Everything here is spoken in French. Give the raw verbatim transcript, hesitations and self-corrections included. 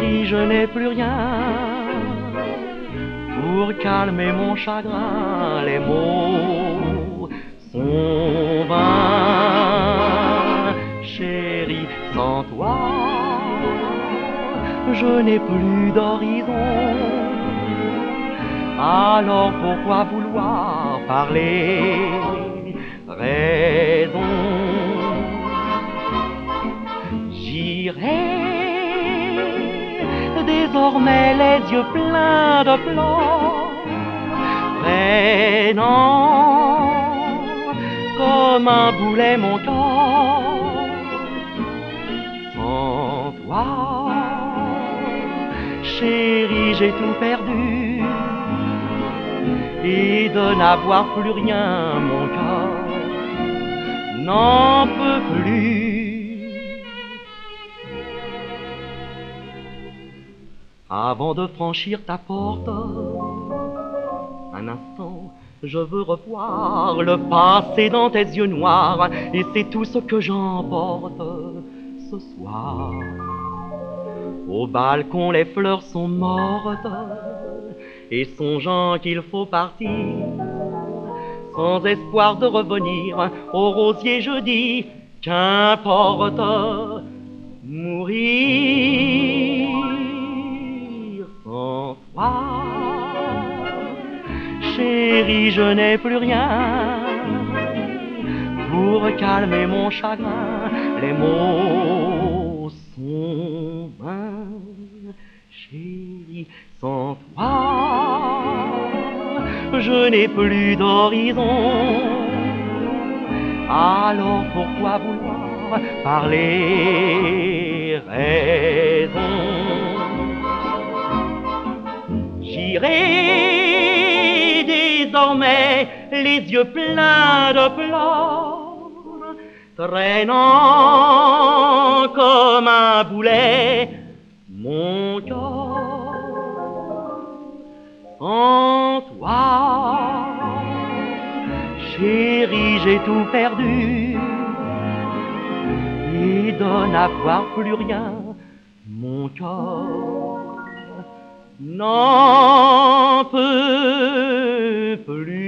Chérie, je n'ai plus rien pour calmer mon chagrin. Les mots sont vains. Chérie, sans toi, je n'ai plus d'horizon. Alors pourquoi vouloir parler raison? J'irai désormais les yeux pleins de pleurs, traînant comme un boulet mon corps. Sans toi, chérie, j'ai tout perdu, et de n'avoir plus rien, mon cœur n'en peut plus. Avant de franchir ta porte, un instant, je veux revoir le passé dans tes yeux noirs, et c'est tout ce que j'emporte ce soir. Au balcon, les fleurs sont mortes, et songeant qu'il faut partir, sans espoir de revenir, au rosier je dis, qu'importe, mourir sans toi. Chérie, je n'ai plus rien pour calmer mon chagrin. Les mots sont vains. Chérie, sans toi, je n'ai plus d'horizon. Alors pourquoi vouloir parler raison? J'irai désormais les yeux pleins de pleurs, traînant comme un boulet mon cœur. En toi, chérie, j'ai tout perdu, et de n'avoir plus rien, mon cœur n'en peut plus.